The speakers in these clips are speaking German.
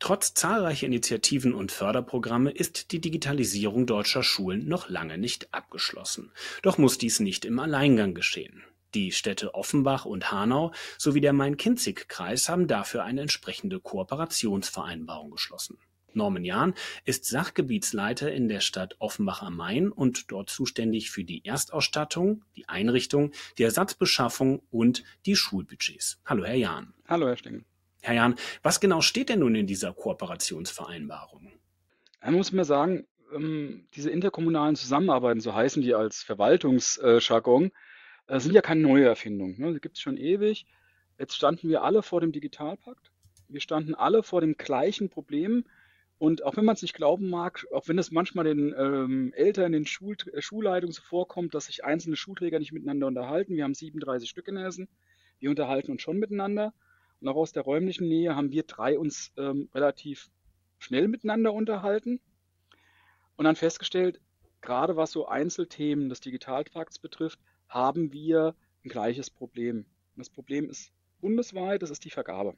Trotz zahlreicher Initiativen und Förderprogramme ist die Digitalisierung deutscher Schulen noch lange nicht abgeschlossen. Doch muss dies nicht im Alleingang geschehen. Die Städte Offenbach und Hanau sowie der Main-Kinzig-Kreis haben dafür eine entsprechende Kooperationsvereinbarung geschlossen. Norman Jahn ist Sachgebietsleiter in der Stadt Offenbach am Main und dort zuständig für die Erstausstattung, die Einrichtung, die Ersatzbeschaffung und die Schulbudgets. Hallo, Herr Jahn. Hallo, Herr Stengel. Herr Jahn, was genau steht denn nun in dieser Kooperationsvereinbarung? Da muss man sagen, diese interkommunalen Zusammenarbeiten, so heißen die als Verwaltungsjargon, sind ja keine neue Erfindung. Ne? Die gibt es schon ewig. Jetzt standen wir alle vor dem Digitalpakt. Wir standen alle vor dem gleichen Problem. Und auch wenn man es nicht glauben mag, auch wenn es manchmal den Eltern, den Schulleitungen so vorkommt, dass sich einzelne Schulträger nicht miteinander unterhalten. Wir haben 37 Stück in Hessen. Wir unterhalten uns schon miteinander. Und auch aus der räumlichen Nähe haben wir drei uns relativ schnell miteinander unterhalten und dann festgestellt, gerade was so Einzelthemen des Digitalpakts betrifft, haben wir ein gleiches Problem. Und das Problem ist bundesweit, das ist die Vergabe.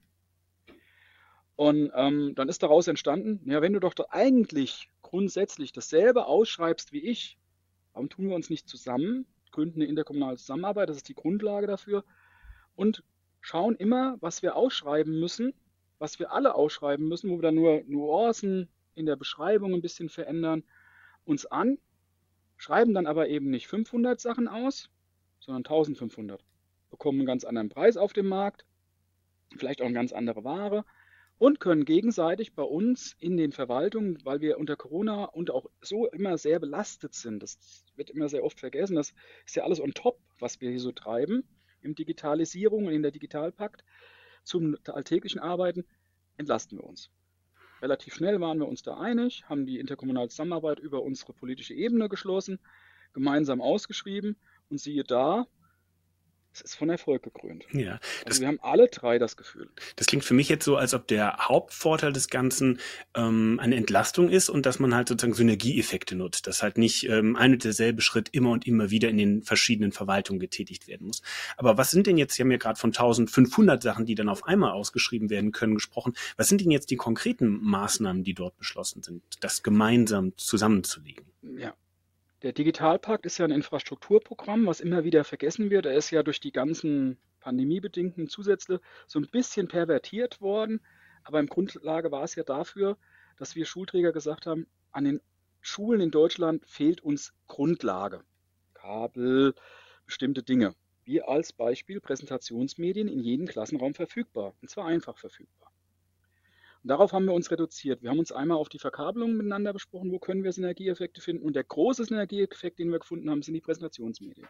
Und dann ist daraus entstanden, ja, wenn du doch eigentlich grundsätzlich dasselbe ausschreibst wie ich, warum tun wir uns nicht zusammen, gründen eine interkommunale Zusammenarbeit, das ist die Grundlage dafür, und schauen immer, was wir ausschreiben müssen, was wir alle ausschreiben müssen, wo wir dann nur Nuancen in der Beschreibung ein bisschen verändern, uns an, schreiben dann aber eben nicht 500 Sachen aus, sondern 1500. Bekommen einen ganz anderen Preis auf dem Markt, vielleicht auch eine ganz andere Ware und können gegenseitig bei uns in den Verwaltungen, weil wir unter Corona und auch so immer sehr belastet sind, das wird immer sehr oft vergessen, das ist ja alles on top, was wir hier so treiben, in Digitalisierung und in der Digitalpakt, zum alltäglichen Arbeiten, entlasten wir uns. Relativ schnell waren wir uns da einig, haben die interkommunale Zusammenarbeit über unsere politische Ebene geschlossen, gemeinsam ausgeschrieben und siehe da, es ist von Erfolg gekrönt. Ja, Also wir haben alle drei das Gefühl. das klingt für mich jetzt so, als ob der Hauptvorteil des Ganzen eine Entlastung ist und dass man halt sozusagen Synergieeffekte nutzt, dass halt nicht ein und derselbe Schritt immer und immer wieder in den verschiedenen Verwaltungen getätigt werden muss. Aber was sind denn jetzt, Sie haben ja gerade von 1500 Sachen, die dann auf einmal ausgeschrieben werden können, gesprochen. Was sind denn jetzt die konkreten Maßnahmen, die dort beschlossen sind, das gemeinsam zusammenzulegen? Ja, der Digitalpakt ist ja ein Infrastrukturprogramm, was immer wieder vergessen wird. Er ist ja durch die ganzen pandemiebedingten Zusätze so ein bisschen pervertiert worden. Aber im Grundlage war es ja dafür, dass wir Schulträger gesagt haben, an den Schulen in Deutschland fehlt uns Grundlage. Kabel, bestimmte Dinge. Wie als Beispiel Präsentationsmedien in jedem Klassenraum verfügbar. Und zwar einfach verfügbar. Und darauf haben wir uns reduziert. Wir haben uns einmal auf die Verkabelung miteinander besprochen, wo können wir Synergieeffekte finden. Und der große Synergieeffekt, den wir gefunden haben, sind die Präsentationsmedien.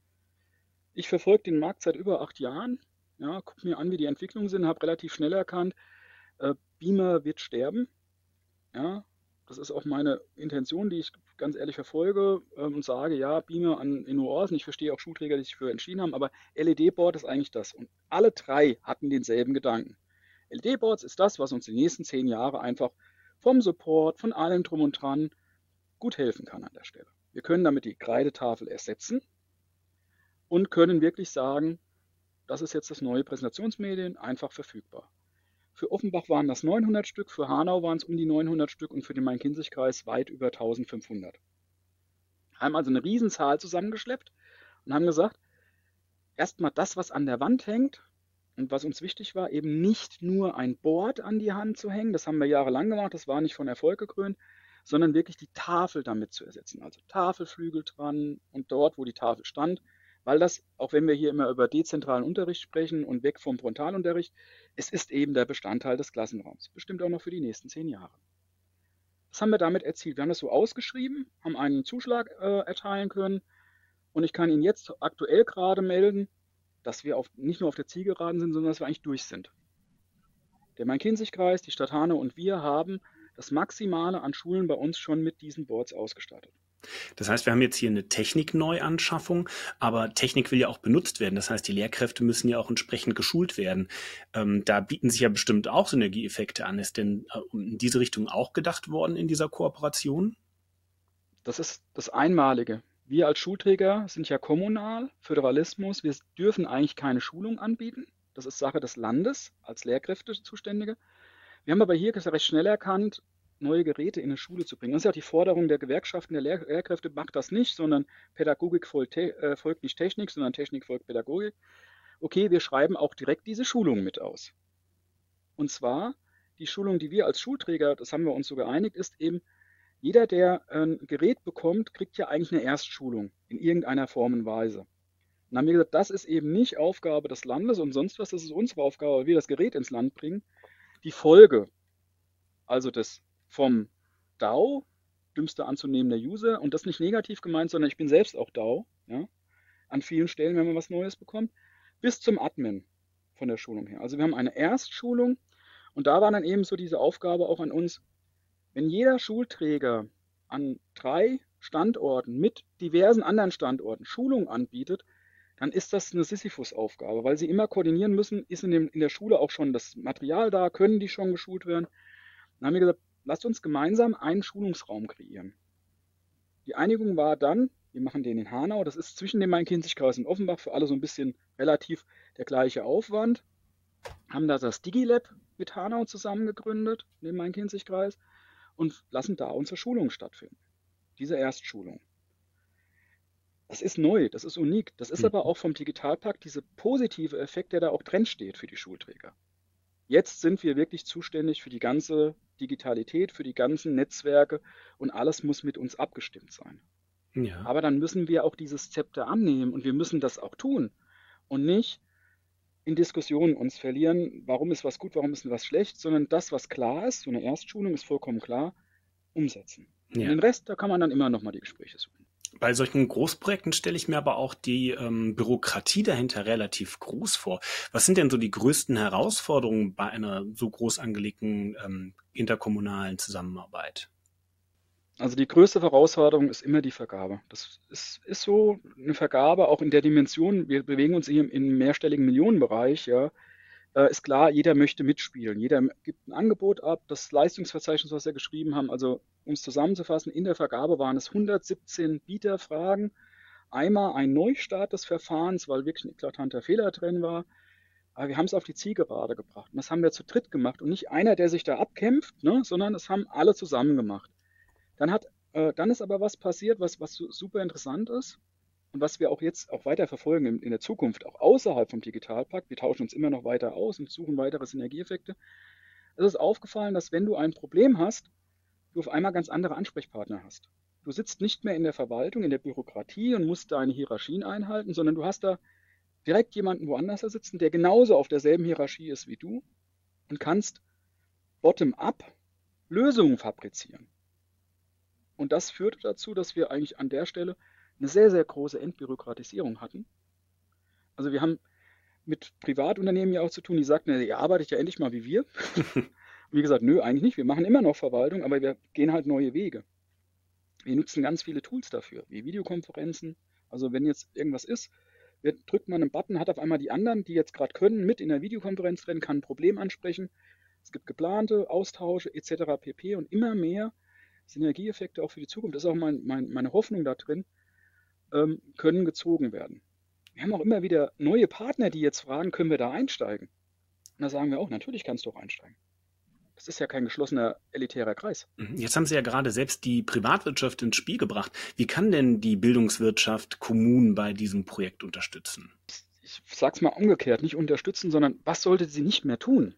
Ich verfolge den Markt seit über 8 Jahren, ja, gucke mir an, wie die Entwicklungen sind, habe relativ schnell erkannt, Beamer wird sterben. Ja, das ist auch meine Intention, die ich ganz ehrlich verfolge und sage, ja, Beamer in Ohrsen. Ich verstehe auch Schulträger, die sich für entschieden haben, aber LED-Board ist eigentlich das. Und alle drei hatten denselben Gedanken. LED-Boards ist das, was uns die nächsten 10 Jahre einfach vom Support, von allem drum und dran gut helfen kann an der Stelle. Wir können damit die Kreidetafel ersetzen und können wirklich sagen, das ist jetzt das neue Präsentationsmedien, einfach verfügbar. Für Offenbach waren das 900 Stück, für Hanau waren es um die 900 Stück und für den Main-Kinzig-Kreis weit über 1500. Haben also eine Riesenzahl zusammengeschleppt und haben gesagt, erstmal das, was an der Wand hängt, und was uns wichtig war, eben nicht nur ein Board an die Hand zu hängen, das haben wir jahrelang gemacht, das war nicht von Erfolg gekrönt, sondern wirklich die Tafel damit zu ersetzen. Also Tafelflügel dran und dort, wo die Tafel stand, weil das, auch wenn wir hier immer über dezentralen Unterricht sprechen und weg vom Frontalunterricht, es ist eben der Bestandteil des Klassenraums, bestimmt auch noch für die nächsten 10 Jahre. Das haben wir damit erzielt. Wir haben das so ausgeschrieben, haben einen Zuschlag erteilen können und ich kann Ihnen jetzt aktuell gerade melden, dass wir nicht nur auf der Zielgeraden sind, sondern dass wir eigentlich durch sind. Der Main-Kinzig-Kreis, die Stadt Hanau und wir haben das Maximale an Schulen bei uns schon mit diesen Boards ausgestattet. Das heißt, wir haben jetzt hier eine Technikneuanschaffung, aber Technik will ja auch benutzt werden. Das heißt, die Lehrkräfte müssen ja auch entsprechend geschult werden. Da bieten sich ja bestimmt auch Synergieeffekte an. Ist denn in diese Richtung auch gedacht worden in dieser Kooperation? Das ist das Einmalige. Wir als Schulträger sind ja kommunal, Föderalismus. Wir dürfen eigentlich keine Schulung anbieten. Das ist Sache des Landes als Lehrkräftezuständige. Wir haben aber hier recht schnell erkannt, neue Geräte in eine Schule zu bringen. Das ist ja die Forderung der Gewerkschaften, der Lehrkräfte, macht das nicht, sondern Pädagogik folgt nicht Technik, sondern Technik folgt Pädagogik. Okay, wir schreiben auch direkt diese Schulung mit aus. Und zwar, die Schulung, die wir als Schulträger, das haben wir uns so geeinigt, ist eben, jeder, der ein Gerät bekommt, kriegt ja eigentlich eine Erstschulung in irgendeiner Form und Weise. Dann haben wir gesagt, das ist eben nicht Aufgabe des Landes und sonst was, das ist unsere Aufgabe, weil wir das Gerät ins Land bringen. Die Folge, also das vom DAO, dümmster anzunehmender User, und das nicht negativ gemeint, sondern ich bin selbst auch DAO, ja, an vielen Stellen, wenn man was Neues bekommt, bis zum Admin von der Schulung her. Also wir haben eine Erstschulung und da war dann eben so diese Aufgabe auch an uns, wenn jeder Schulträger an 3 Standorten mit diversen anderen Standorten Schulung anbietet, dann ist das eine Sisyphus-Aufgabe, weil sie immer koordinieren müssen, ist in der Schule auch schon das Material da, können die schon geschult werden. Dann haben wir gesagt, lasst uns gemeinsam einen Schulungsraum kreieren. Die Einigung war dann, wir machen den in Hanau, das ist zwischen dem Main-Kinzig-Kreis und Offenbach, für alle so ein bisschen relativ der gleiche Aufwand, haben da das DigiLab mit Hanau zusammen gegründet, dem Main-Kinzig-Kreis, und lassen da unsere Schulung stattfinden, diese Erstschulung. Das ist neu, das ist unik, das ist aber auch vom Digitalpakt dieser positive Effekt, der da auch drin steht für die Schulträger. Jetzt sind wir wirklich zuständig für die ganze Digitalität, für die ganzen Netzwerke und alles muss mit uns abgestimmt sein. Ja. Aber dann müssen wir auch dieses Zepter annehmen und wir müssen das auch tun und nicht in Diskussionen uns verlieren, warum ist was gut, warum ist was schlecht, sondern das, was klar ist, so eine Erstschulung ist vollkommen klar, umsetzen. Und Ja. den Rest, da kann man dann immer nochmal die Gespräche suchen. Bei solchen Großprojekten stelle ich mir aber auch die Bürokratie dahinter relativ groß vor. Was sind denn so die größten Herausforderungen bei einer so groß angelegten interkommunalen Zusammenarbeit? Also die größte Herausforderung ist immer die Vergabe. Das ist so eine Vergabe, auch in der Dimension, wir bewegen uns hier im mehrstelligen Millionenbereich, ja, ist klar, jeder möchte mitspielen. Jeder gibt ein Angebot ab. Das Leistungsverzeichnis, was wir geschrieben haben, also um es zusammenzufassen, in der Vergabe waren es 117 Bieterfragen. Einmal ein Neustart des Verfahrens, weil wirklich ein eklatanter Fehler drin war. Aber wir haben es auf die Zielgerade gebracht. Und das haben wir zu dritt gemacht. Und nicht einer, der sich da abkämpft, ne, sondern das haben alle zusammen gemacht. Dann ist aber was passiert, was super interessant ist und was wir auch jetzt auch weiter verfolgen in der Zukunft, auch außerhalb vom Digitalpakt. Wir tauschen uns immer noch weiter aus und suchen weitere Synergieeffekte. Es ist aufgefallen, dass wenn du ein Problem hast, du auf einmal ganz andere Ansprechpartner hast. Du sitzt nicht mehr in der Verwaltung, in der Bürokratie und musst deine Hierarchien einhalten, sondern du hast da direkt jemanden woanders da sitzen, der genauso auf derselben Hierarchie ist wie du und kannst bottom-up Lösungen fabrizieren. Und das führte dazu, dass wir eigentlich an der Stelle eine sehr, sehr große Entbürokratisierung hatten. Also wir haben mit Privatunternehmen ja auch zu tun, die sagten, ihr arbeitet ja endlich mal wie wir. Und wie gesagt, nö, eigentlich nicht. Wir machen immer noch Verwaltung, aber wir gehen halt neue Wege. Wir nutzen ganz viele Tools dafür, wie Videokonferenzen. Also wenn jetzt irgendwas ist, drückt man einen Button, hat auf einmal die anderen, die jetzt gerade können, mit in der Videokonferenz drin, kann ein Problem ansprechen. Es gibt geplante Austausche etc. pp. Und immer mehr Synergieeffekte auch für die Zukunft, das ist auch meine Hoffnung da drin, können gezogen werden. Wir haben auch immer wieder neue Partner, die jetzt fragen, können wir da einsteigen? Und da sagen wir auch, natürlich kannst du auch einsteigen. Das ist ja kein geschlossener elitärer Kreis. Jetzt haben Sie ja gerade selbst die Privatwirtschaft ins Spiel gebracht. Wie kann denn die Bildungswirtschaft Kommunen bei diesem Projekt unterstützen? Ich sage es mal umgekehrt, nicht unterstützen, sondern was sollte sie nicht mehr tun?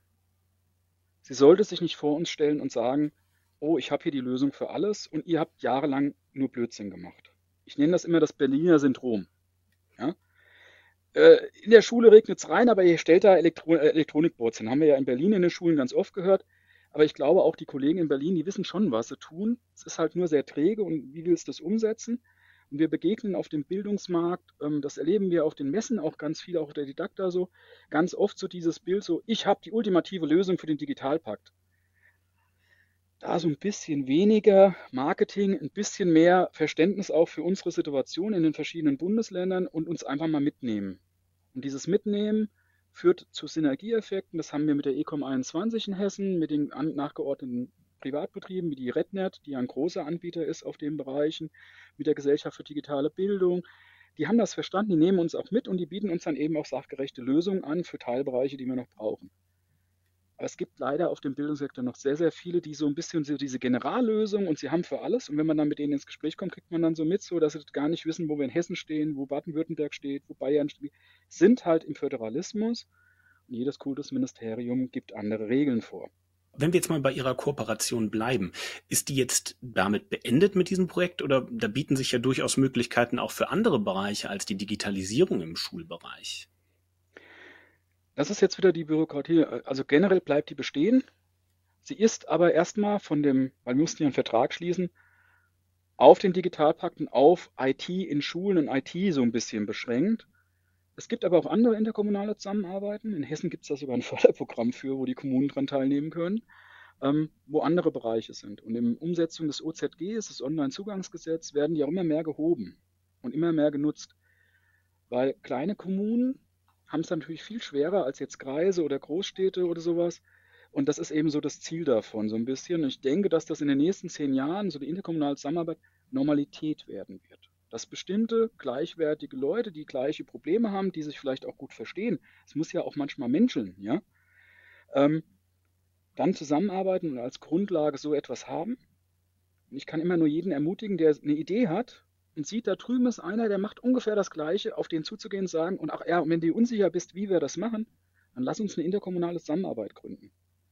Sie sollte sich nicht vor uns stellen und sagen, oh, ich habe hier die Lösung für alles und ihr habt jahrelang nur Blödsinn gemacht. Ich nenne das immer das Berliner Syndrom. Ja? In der Schule regnet es rein, aber ihr stellt da Elektronikboards hin. Haben wir ja in Berlin in den Schulen ganz oft gehört. Aber ich glaube auch die Kollegen in Berlin, die wissen schon, was sie tun. Es ist halt nur sehr träge und wie willst du das umsetzen? Und wir begegnen auf dem Bildungsmarkt, das erleben wir auf den Messen auch ganz viel, auch der Didakta so, ganz oft so dieses Bild so, ich habe die ultimative Lösung für den Digitalpakt. Da so ein bisschen weniger Marketing, ein bisschen mehr Verständnis auch für unsere Situation in den verschiedenen Bundesländern und uns einfach mal mitnehmen. Und dieses Mitnehmen führt zu Synergieeffekten. Das haben wir mit der Ecom 21 in Hessen, mit den nachgeordneten Privatbetrieben wie die RedNet, die ein großer Anbieter ist auf den Bereichen, mit der Gesellschaft für digitale Bildung. Die haben das verstanden, die nehmen uns auch mit und die bieten uns dann eben auch sachgerechte Lösungen an für Teilbereiche, die wir noch brauchen. Aber es gibt leider auf dem Bildungssektor noch sehr, sehr viele, die so ein bisschen so diese Generallösung und sie haben für alles. Und wenn man dann mit denen ins Gespräch kommt, kriegt man dann so mit, so dass sie gar nicht wissen, wo wir in Hessen stehen, wo Baden-Württemberg steht, wo Bayern steht. Sind halt im Föderalismus und jedes Kultusministerium gibt andere Regeln vor. Wenn wir jetzt mal bei Ihrer Kooperation bleiben, ist die jetzt damit beendet mit diesem Projekt oder da bieten sich ja durchaus Möglichkeiten auch für andere Bereiche als die Digitalisierung im Schulbereich? Das ist jetzt wieder die Bürokratie. Also generell bleibt die bestehen. Sie ist aber erstmal weil wir mussten ja einen Vertrag schließen, auf den Digitalpakten auf IT in Schulen und IT so ein bisschen beschränkt. Es gibt aber auch andere interkommunale Zusammenarbeiten. In Hessen gibt es da sogar ein Förderprogramm für, wo die Kommunen dran teilnehmen können, wo andere Bereiche sind. Und in Umsetzung des OZGs, das Onlinezugangsgesetz, werden die auch immer mehr gehoben und immer mehr genutzt. Weil kleine Kommunen haben es natürlich viel schwerer als jetzt Kreise oder Großstädte oder sowas. Und das ist eben so das Ziel davon, so ein bisschen. Und ich denke, dass das in den nächsten 10 Jahren, so die interkommunale Zusammenarbeit, Normalität werden wird. Dass bestimmte gleichwertige Leute, die gleiche Probleme haben, die sich vielleicht auch gut verstehen, es muss ja auch manchmal menscheln, ja, ähm, dann zusammenarbeiten und als Grundlage so etwas haben. Und ich kann immer nur jeden ermutigen, der eine Idee hat und sieht, da drüben ist einer, der macht ungefähr das Gleiche, auf den zuzugehen, sagen, und auch ja, wenn du unsicher bist, wie wir das machen, dann lass uns eine interkommunale Zusammenarbeit gründen.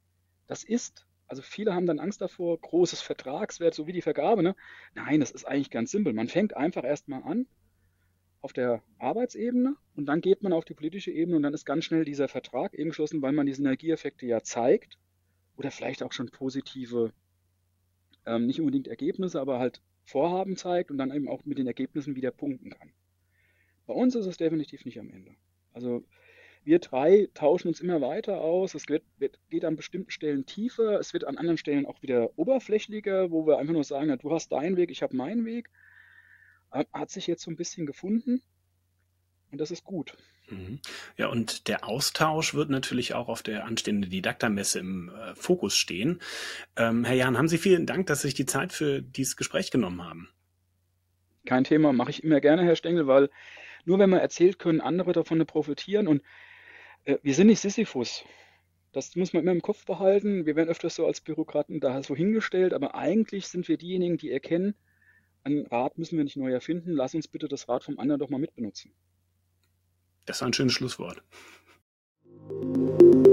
Also viele haben dann Angst davor, großes Vertragswert, so wie die Vergabe, ne? Nein, das ist eigentlich ganz simpel. Man fängt einfach erstmal an auf der Arbeitsebene und dann geht man auf die politische Ebene und dann ist ganz schnell dieser Vertrag eben geschlossen, weil man die Synergieeffekte ja zeigt oder vielleicht auch schon positive, nicht unbedingt Ergebnisse, aber halt Vorhaben zeigt und dann eben auch mit den Ergebnissen wieder punkten kann. Bei uns ist es definitiv nicht am Ende. Also wir drei tauschen uns immer weiter aus. Geht an bestimmten Stellen tiefer. Es wird an anderen Stellen auch wieder oberflächlicher, wo wir einfach nur sagen, ja, du hast deinen Weg, ich habe meinen Weg. Hat sich jetzt so ein bisschen gefunden und das ist gut. Mhm. Ja, und der Austausch wird natürlich auch auf der anstehenden Didakta-Messe im Fokus stehen. Herr Jahn, haben Sie vielen Dank, dass Sie sich die Zeit für dieses Gespräch genommen haben. Kein Thema, mache ich immer gerne, Herr Stengel, weil nur wenn man erzählt, können andere davon profitieren. Und wir sind nicht Sisyphus. Das muss man immer im Kopf behalten. Wir werden öfters so als Bürokraten da so hingestellt, aber eigentlich sind wir diejenigen, die erkennen, ein Rad müssen wir nicht neu erfinden. Lass uns bitte das Rad vom anderen doch mal mitbenutzen. Das war ein schönes Schlusswort.